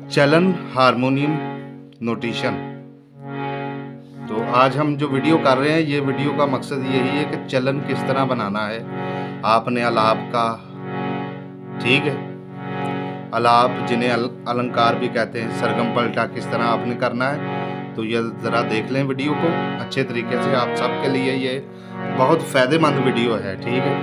चलन harmonium notation. तो आज हम जो वीडियो कर रहे हैं, ये वीडियो का मकसद यही है कि चलन किस तरह बनाना है आपने आलाप का। ठीक है, आलाप जिन्हें अलंकार भी कहते हैं, सरगम पलटा किस तरह आपने करना है। तो ये ज़रा देख लें वीडियो को अच्छे तरीके से। आप सबके लिए ये बहुत फ़ायदेमंद वीडियो है। ठीक है।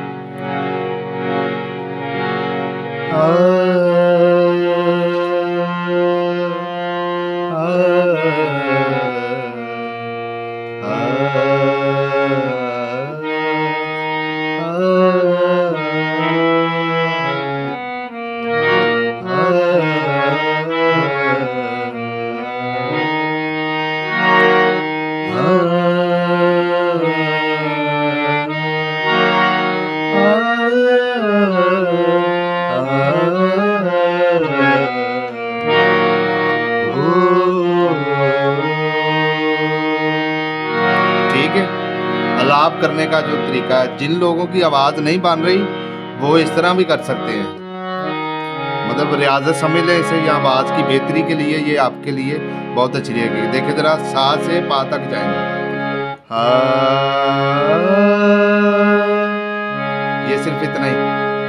ठीक है, आलाप करने का जो तरीका है, जिन लोगों की आवाज़ नहीं बन रही वो इस तरह भी कर सकते हैं। मतलब रियाजत समझ लें इसे, या आवाज़ की बेहतरी के लिए ये आपके लिए बहुत अच्छी रहेगी। देखिए ज़रा, सा से पा तक जाएंगे। ये सिर्फ इतना ही।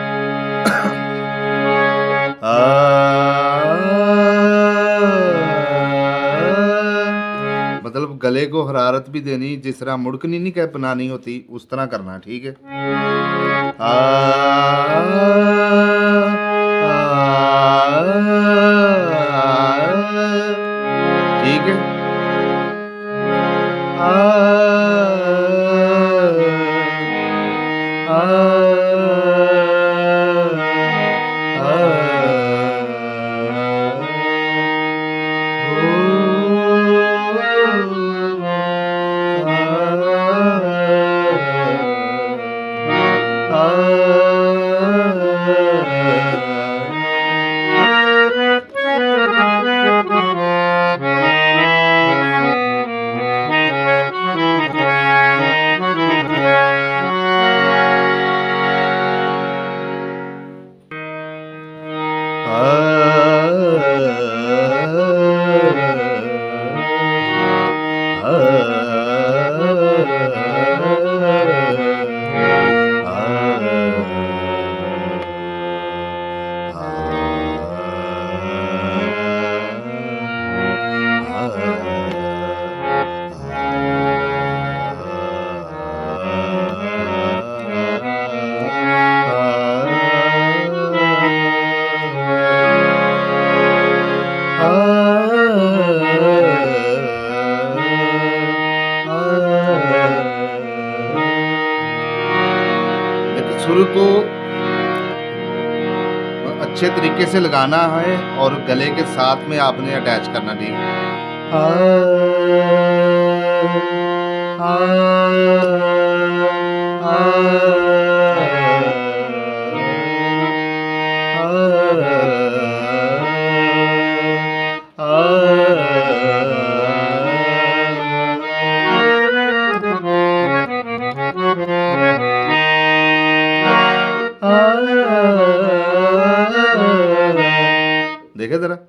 मतलब गले को हरारत भी देनी, जिस तरह मुड़कनी नहीं कह बनानी होती, उस तरह करना। ठीक है। ठीक है। सुर को अच्छे तरीके से लगाना है और गले के साथ में आपने अटैच करना। ठीक देखे जरा।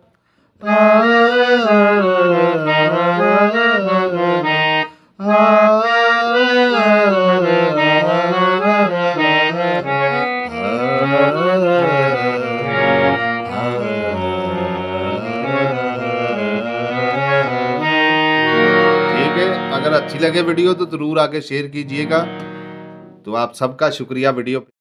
ठीक है, अगर अच्छी लगे वीडियो तो ज़रूर आगे शेयर कीजिएगा। तो आप सबका शुक्रिया वीडियो